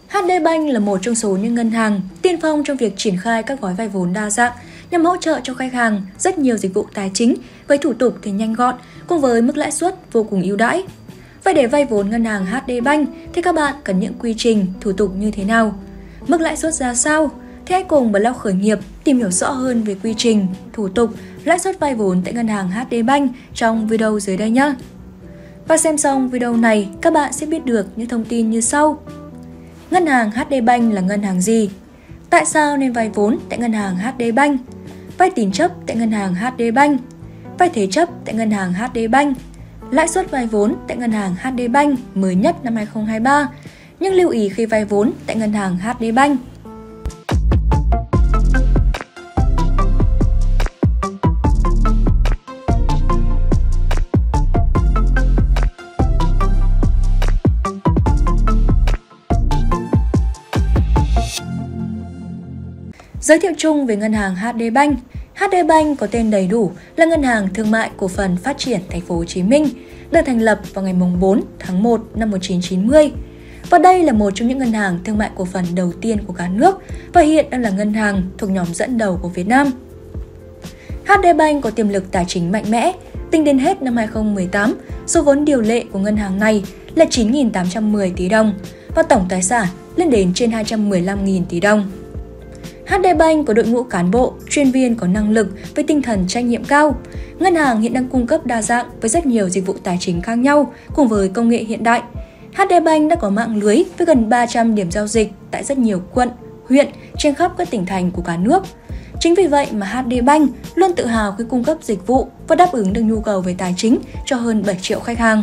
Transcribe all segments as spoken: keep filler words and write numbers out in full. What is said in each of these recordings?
hát đê Bank là một trong số những ngân hàng tiên phong trong việc triển khai các gói vay vốn đa dạng nhằm hỗ trợ cho khách hàng rất nhiều dịch vụ tài chính với thủ tục thì nhanh gọn cùng với mức lãi suất vô cùng ưu đãi. Vậy để vay vốn ngân hàng hát đê Bank thì các bạn cần những quy trình, thủ tục như thế nào? Mức lãi suất ra sao? Thì hãy cùng Blog Khởi nghiệp tìm hiểu rõ hơn về quy trình, thủ tục, lãi suất vay vốn tại ngân hàng hát đê Bank trong video dưới đây nhé. Và xem xong video này, các bạn sẽ biết được những thông tin như sau. Ngân hàng hát đê Bank là ngân hàng gì? Tại sao nên vay vốn tại ngân hàng hát đê Bank? Vay tín chấp tại ngân hàng hát đê Bank? Vay thế chấp tại ngân hàng hát đê Bank? Lãi suất vay vốn tại ngân hàng hát đê Bank mới nhất năm hai không hai ba. Nhưng lưu ý khi vay vốn tại ngân hàng hát đê Bank. Giới thiệu chung về ngân hàng hát đê Bank. hát đê Bank có tên đầy đủ là Ngân hàng Thương mại Cổ phần Phát triển Thành phố Hồ Chí Minh, được thành lập vào ngày bốn tháng một năm một nghìn chín trăm chín mươi. Và đây là một trong những ngân hàng thương mại cổ phần đầu tiên của cả nước và hiện đang là ngân hàng thuộc nhóm dẫn đầu của Việt Nam. hát đê Bank có tiềm lực tài chính mạnh mẽ. Tính đến hết năm hai không một tám, số vốn điều lệ của ngân hàng này là chín nghìn tám trăm mười tỷ đồng và tổng tài sản lên đến trên hai trăm mười lăm nghìn tỷ đồng. hát đê Bank có đội ngũ cán bộ, chuyên viên có năng lực với tinh thần trách nhiệm cao. Ngân hàng hiện đang cung cấp đa dạng với rất nhiều dịch vụ tài chính khác nhau cùng với công nghệ hiện đại. hát đê Bank đã có mạng lưới với gần ba trăm điểm giao dịch tại rất nhiều quận, huyện trên khắp các tỉnh thành của cả nước. Chính vì vậy mà hát đê Bank luôn tự hào khi cung cấp dịch vụ và đáp ứng được nhu cầu về tài chính cho hơn bảy triệu khách hàng.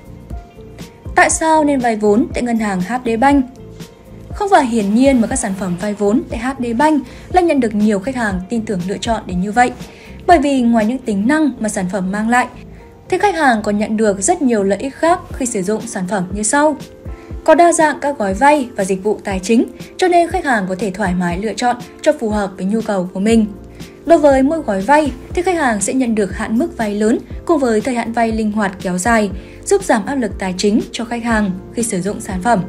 Tại sao nên vay vốn tại ngân hàng hát đê Bank? Không phải hiển nhiên mà các sản phẩm vay vốn tại hát đê Bank lại nhận được nhiều khách hàng tin tưởng lựa chọn đến như vậy. Bởi vì ngoài những tính năng mà sản phẩm mang lại, thì khách hàng còn nhận được rất nhiều lợi ích khác khi sử dụng sản phẩm như sau. Có đa dạng các gói vay và dịch vụ tài chính, cho nên khách hàng có thể thoải mái lựa chọn cho phù hợp với nhu cầu của mình. Đối với mỗi gói vay thì khách hàng sẽ nhận được hạn mức vay lớn cùng với thời hạn vay linh hoạt kéo dài, giúp giảm áp lực tài chính cho khách hàng khi sử dụng sản phẩm.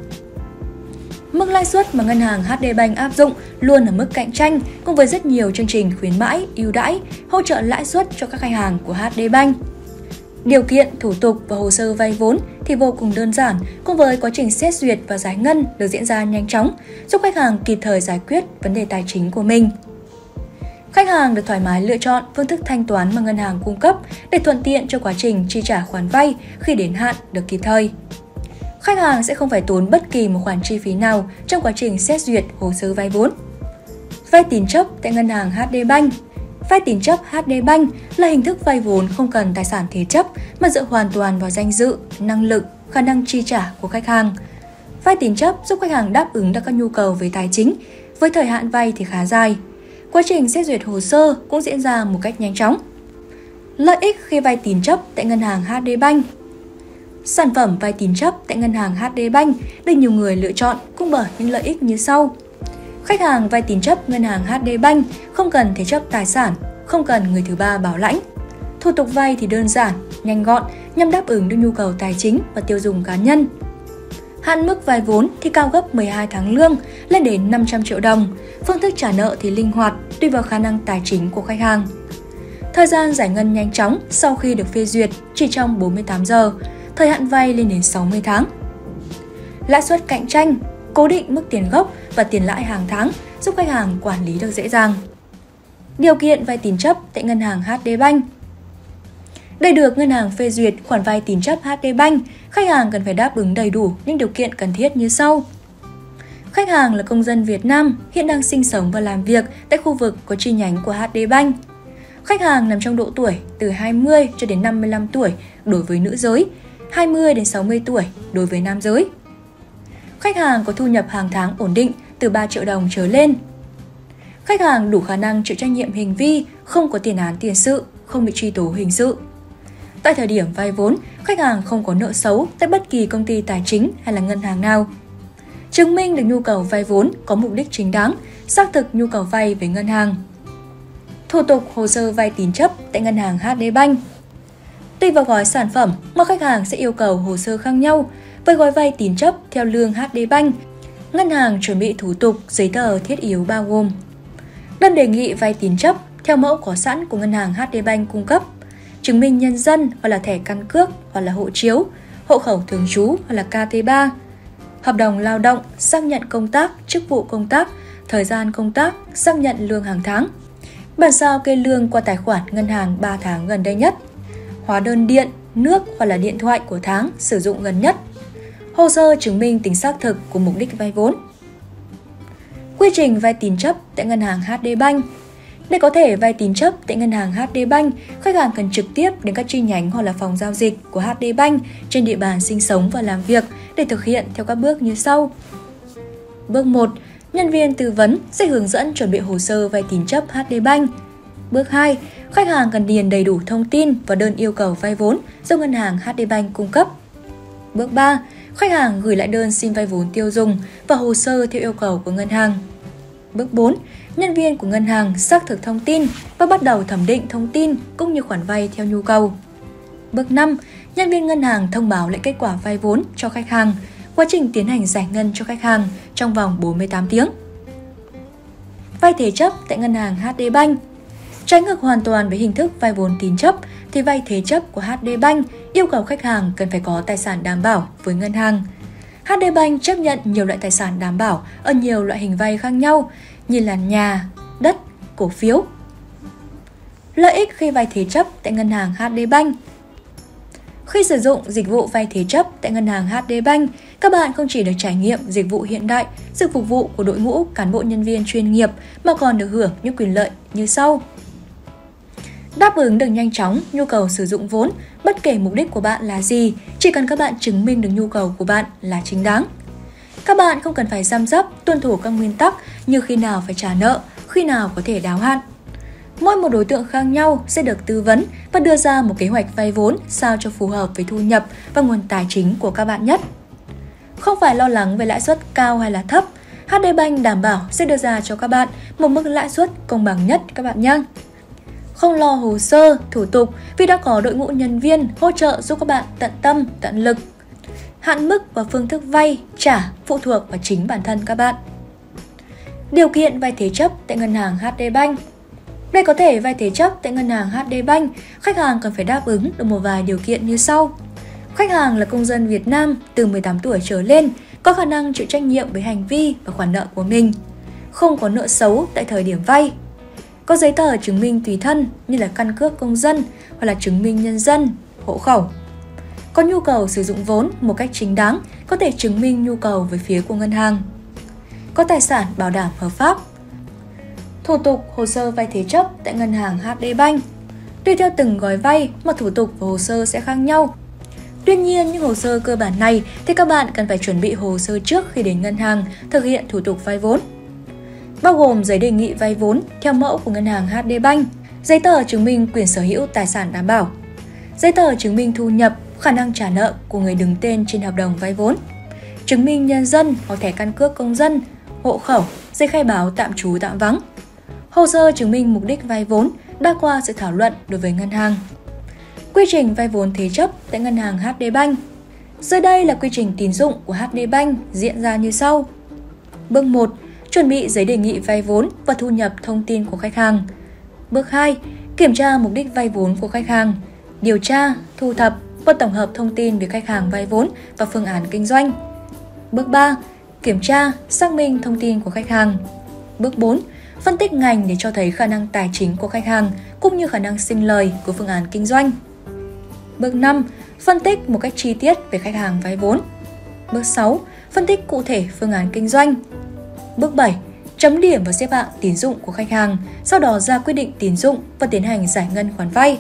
Mức lãi suất mà ngân hàng hát đê Bank áp dụng luôn ở mức cạnh tranh cùng với rất nhiều chương trình khuyến mãi, ưu đãi, hỗ trợ lãi suất cho các khách hàng của hát đê Bank. Điều kiện, thủ tục và hồ sơ vay vốn thì vô cùng đơn giản cùng với quá trình xét duyệt và giải ngân được diễn ra nhanh chóng, giúp khách hàng kịp thời giải quyết vấn đề tài chính của mình. Khách hàng được thoải mái lựa chọn phương thức thanh toán mà ngân hàng cung cấp để thuận tiện cho quá trình chi trả khoản vay khi đến hạn được kịp thời. Khách hàng sẽ không phải tốn bất kỳ một khoản chi phí nào trong quá trình xét duyệt hồ sơ vay vốn. Vay tín chấp tại ngân hàng hát đê Bank. Vay tín chấp hát đê Bank là hình thức vay vốn không cần tài sản thế chấp mà dựa hoàn toàn vào danh dự, năng lực, khả năng chi trả của khách hàng. Vay tín chấp giúp khách hàng đáp ứng được các nhu cầu về tài chính, với thời hạn vay thì khá dài. Quá trình xét duyệt hồ sơ cũng diễn ra một cách nhanh chóng. Lợi ích khi vay tín chấp tại ngân hàng hát đê Bank. Sản phẩm vay tín chấp tại ngân hàng hát đê Bank được nhiều người lựa chọn cũng bởi những lợi ích như sau. Khách hàng vay tín chấp ngân hàng hát đê Bank không cần thế chấp tài sản, không cần người thứ ba bảo lãnh. Thủ tục vay thì đơn giản, nhanh gọn nhằm đáp ứng được nhu cầu tài chính và tiêu dùng cá nhân. Hạn mức vay vốn thì cao gấp mười hai tháng lương, lên đến năm trăm triệu đồng. Phương thức trả nợ thì linh hoạt, tùy vào khả năng tài chính của khách hàng. Thời gian giải ngân nhanh chóng sau khi được phê duyệt chỉ trong bốn mươi tám giờ. Thời hạn vay lên đến sáu mươi tháng. Lãi suất cạnh tranh, cố định mức tiền gốc và tiền lãi hàng tháng giúp khách hàng quản lý được dễ dàng. Điều kiện vay tín chấp tại ngân hàng hát đê Bank. Để được ngân hàng phê duyệt khoản vay tín chấp hát đê Bank, khách hàng cần phải đáp ứng đầy đủ những điều kiện cần thiết như sau. Khách hàng là công dân Việt Nam, hiện đang sinh sống và làm việc tại khu vực có chi nhánh của hát đê Bank. Khách hàng nằm trong độ tuổi từ hai mươi cho đến năm mươi lăm tuổi đối với nữ giới, hai mươi đến sáu mươi tuổi đối với nam giới. Khách hàng có thu nhập hàng tháng ổn định từ ba triệu đồng trở lên. Khách hàng đủ khả năng chịu trách nhiệm hành vi, không có tiền án tiền sự, không bị truy tố hình sự. Tại thời điểm vay vốn, khách hàng không có nợ xấu tại bất kỳ công ty tài chính hay là ngân hàng nào. Chứng minh được nhu cầu vay vốn có mục đích chính đáng, xác thực nhu cầu vay với ngân hàng. Thủ tục hồ sơ vay tín chấp tại ngân hàng hát đê Bank. Tùy vào gói sản phẩm mà khách hàng sẽ yêu cầu hồ sơ khác nhau. Với gói vay tín chấp theo lương hát đê Bank Ngân hàng chuẩn bị thủ tục giấy tờ thiết yếu bao gồm đơn đề nghị vay tín chấp theo mẫu có sẵn của ngân hàng hát đê Bank cung cấp, chứng minh nhân dân hoặc là thẻ căn cước hoặc là hộ chiếu, hộ khẩu thường trú hoặc là K T ba, hợp đồng lao động, xác nhận công tác, chức vụ công tác, thời gian công tác, xác nhận lương hàng tháng, bản sao kê lương qua tài khoản ngân hàng ba tháng gần đây nhất, hóa đơn điện, nước hoặc là điện thoại của tháng sử dụng gần nhất, hồ sơ chứng minh tính xác thực của mục đích vay vốn. Quy trình vay tín chấp tại ngân hàng hát đê Bank. Để có thể vay tín chấp tại ngân hàng hát đê Bank, khách hàng cần trực tiếp đến các chi nhánh hoặc là phòng giao dịch của hát đê Bank trên địa bàn sinh sống và làm việc để thực hiện theo các bước như sau. Bước một. Nhân viên tư vấn sẽ hướng dẫn chuẩn bị hồ sơ vay tín chấp hát đê Bank. Bước hai. Khách hàng cần điền đầy đủ thông tin và đơn yêu cầu vay vốn do ngân hàng hát đê Bank cung cấp. Bước ba. Khách hàng gửi lại đơn xin vay vốn tiêu dùng và hồ sơ theo yêu cầu của ngân hàng. Bước bốn. Nhân viên của ngân hàng xác thực thông tin và bắt đầu thẩm định thông tin cũng như khoản vay theo nhu cầu. Bước năm. Nhân viên ngân hàng thông báo lại kết quả vay vốn cho khách hàng, quá trình tiến hành giải ngân cho khách hàng trong vòng bốn mươi tám tiếng. Vay thế chấp tại ngân hàng hát đê Bank. Trái ngược hoàn toàn với hình thức vay vốn tín chấp thì vay thế chấp của hát đê Bank yêu cầu khách hàng cần phải có tài sản đảm bảo với ngân hàng. hát đê Bank chấp nhận nhiều loại tài sản đảm bảo ở nhiều loại hình vay khác nhau như là nhà, đất, cổ phiếu. Lợi ích khi vay thế chấp tại ngân hàng hát đê Bank. Khi sử dụng dịch vụ vay thế chấp tại ngân hàng hát đê Bank, các bạn không chỉ được trải nghiệm dịch vụ hiện đại, sự phục vụ của đội ngũ cán bộ nhân viên chuyên nghiệp mà còn được hưởng những quyền lợi như sau. Đáp ứng được nhanh chóng nhu cầu sử dụng vốn, bất kể mục đích của bạn là gì, chỉ cần các bạn chứng minh được nhu cầu của bạn là chính đáng. Các bạn không cần phải răm rắp tuân thủ các nguyên tắc như khi nào phải trả nợ, khi nào có thể đáo hạn. Mỗi một đối tượng khác nhau sẽ được tư vấn và đưa ra một kế hoạch vay vốn sao cho phù hợp với thu nhập và nguồn tài chính của các bạn nhất. Không phải lo lắng về lãi suất cao hay là thấp, hát đê Bank đảm bảo sẽ đưa ra cho các bạn một mức lãi suất công bằng nhất các bạn nhé. Không lo hồ sơ, thủ tục vì đã có đội ngũ nhân viên hỗ trợ giúp các bạn tận tâm, tận lực. Hạn mức và phương thức vay, trả phụ thuộc vào chính bản thân các bạn. Điều kiện vay thế chấp tại ngân hàng hát đê Bank. Để có thể vay thế chấp tại ngân hàng hát đê Bank, khách hàng cần phải đáp ứng được một vài điều kiện như sau. Khách hàng là công dân Việt Nam từ mười tám tuổi trở lên, có khả năng chịu trách nhiệm với hành vi và khoản nợ của mình, không có nợ xấu tại thời điểm vay, có giấy tờ chứng minh tùy thân như là căn cước công dân hoặc là chứng minh nhân dân, hộ khẩu, có nhu cầu sử dụng vốn một cách chính đáng, có thể chứng minh nhu cầu với phía của ngân hàng, có tài sản bảo đảm hợp pháp. Thủ tục hồ sơ vay thế chấp tại ngân hàng hát đê Bank. Tùy theo từng gói vay mà thủ tục và hồ sơ sẽ khác nhau. Tuy nhiên, những hồ sơ cơ bản này thì các bạn cần phải chuẩn bị hồ sơ trước khi đến ngân hàng thực hiện thủ tục vay vốn. Bao gồm giấy đề nghị vay vốn theo mẫu của ngân hàng hát đê Bank, giấy tờ chứng minh quyền sở hữu tài sản đảm bảo, giấy tờ chứng minh thu nhập, khả năng trả nợ của người đứng tên trên hợp đồng vay vốn, chứng minh nhân dân hoặc thẻ căn cước công dân, hộ khẩu, giấy khai báo tạm trú tạm vắng, hồ sơ chứng minh mục đích vay vốn đã qua sự thảo luận đối với ngân hàng. Quy trình vay vốn thế chấp tại ngân hàng hát đê Bank. Dưới đây là quy trình tín dụng của hát đê Bank diễn ra như sau. Bước một. Chuẩn bị giấy đề nghị vay vốn và thu nhập thông tin của khách hàng. Bước hai. Kiểm tra mục đích vay vốn của khách hàng, điều tra, thu thập và tổng hợp thông tin về khách hàng vay vốn và phương án kinh doanh. Bước ba. Kiểm tra, xác minh thông tin của khách hàng. Bước bốn. Phân tích ngành để cho thấy khả năng tài chính của khách hàng cũng như khả năng sinh lời của phương án kinh doanh. Bước năm. Phân tích một cách chi tiết về khách hàng vay vốn. Bước sáu. Phân tích cụ thể phương án kinh doanh. Bước bảy. Chấm điểm và xếp hạng tín dụng của khách hàng, sau đó ra quyết định tín dụng và tiến hành giải ngân khoản vay.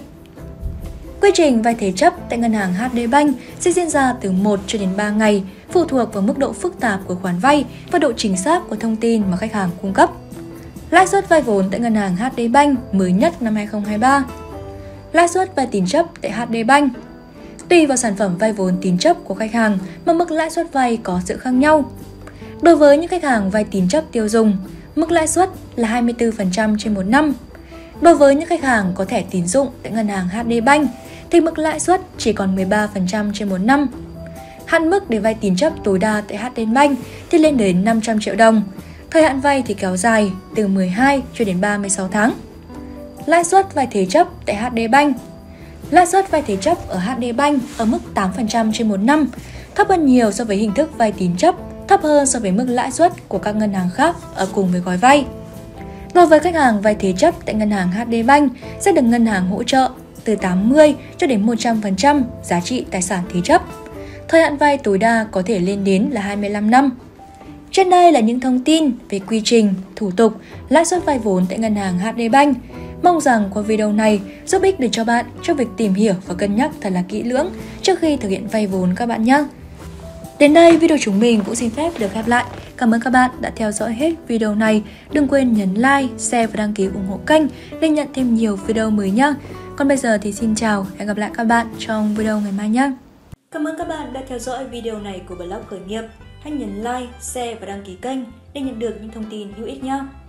Quy trình vay thế chấp tại ngân hàng hát đê Bank sẽ diễn ra từ một cho đến ba ngày, phụ thuộc vào mức độ phức tạp của khoản vay và độ chính xác của thông tin mà khách hàng cung cấp. Lãi suất vay vốn tại ngân hàng hát đê Bank mới nhất năm hai không hai ba. Lãi suất vay tín chấp tại hát đê Bank. Tùy vào sản phẩm vay vốn tín chấp của khách hàng mà mức lãi suất vay có sự khác nhau. Đối với những khách hàng vay tín chấp tiêu dùng, mức lãi suất là hai mươi tư phần trăm trên một năm. Đối với những khách hàng có thẻ tín dụng tại ngân hàng hát đê Bank thì mức lãi suất chỉ còn mười ba phần trăm trên một năm. Hạn mức để vay tín chấp tối đa tại hát đê Bank thì lên đến năm trăm triệu đồng. Thời hạn vay thì kéo dài từ mười hai cho đến ba mươi sáu tháng. Lãi suất vay thế chấp tại hát đê Bank. Lãi suất vay thế chấp ở hát đê Bank ở mức tám phần trăm trên một năm, thấp hơn nhiều so với hình thức vay tín chấp, thấp hơn so với mức lãi suất của các ngân hàng khác ở cùng với gói vay. Đối với khách hàng vay thế chấp tại ngân hàng hát đê Bank sẽ được ngân hàng hỗ trợ từ tám mươi cho đến một trăm phần trăm giá trị tài sản thế chấp. Thời hạn vay tối đa có thể lên đến là hai mươi lăm năm. Trên đây là những thông tin về quy trình, thủ tục, lãi suất vay vốn tại ngân hàng hát đê Bank. Mong rằng qua video này giúp ích được cho bạn trong việc tìm hiểu và cân nhắc thật là kỹ lưỡng trước khi thực hiện vay vốn các bạn nhé. Đến đây video chúng mình cũng xin phép được khép lại. Cảm ơn các bạn đã theo dõi hết video này. Đừng quên nhấn like, share và đăng ký ủng hộ kênh để nhận thêm nhiều video mới nhé. Còn bây giờ thì xin chào, hẹn gặp lại các bạn trong video ngày mai nhé. Cảm ơn các bạn đã theo dõi video này của blog khởi nghiệp. Hãy nhấn like, share và đăng ký kênh để nhận được những thông tin hữu ích nhé.